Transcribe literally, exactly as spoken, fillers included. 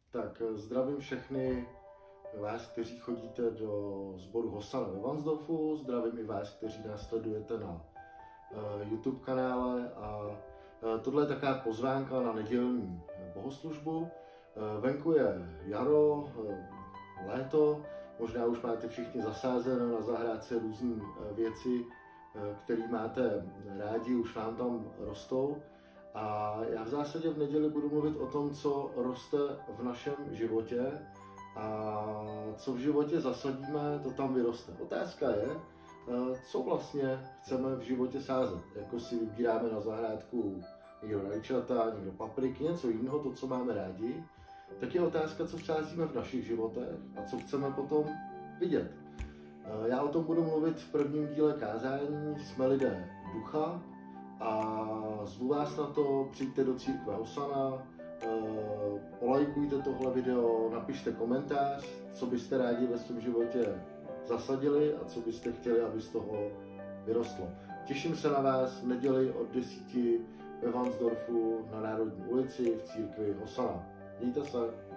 Tak zdravím všechny vás, kteří chodíte do sboru Hosana ve Varnsdorfu, zdravím i vás, kteří nás sledujete na uh, YouTube kanále a uh, tohle je taková pozvánka na nedělní bohoslužbu. Uh, venku je jaro, uh, léto, možná už máte všichni zasázeno na zahrádce různé uh, věci, uh, které máte rádi, už vám tam rostou. A já v zásadě v neděli budu mluvit o tom, co roste v našem životě a co v životě zasadíme, to tam vyroste. Otázka je, co vlastně chceme v životě sázet. Jako si vybíráme na zahrádku někdo rajčata, někdo papriky, něco jiného, to, co máme rádi, tak je otázka, co sázíme v našich životech a co chceme potom vidět. Já o tom budu mluvit v prvním díle kázání Jsme lidé ducha, a zvu vás na to, přijďte do církve Hosana, polajkujte tohle video, napište komentář, co byste rádi ve svém životě zasadili a co byste chtěli, aby z toho vyrostlo. Těším se na vás v neděli od desíti ve Varnsdorfu na Národní ulici v církvi Hosana. Mějte se.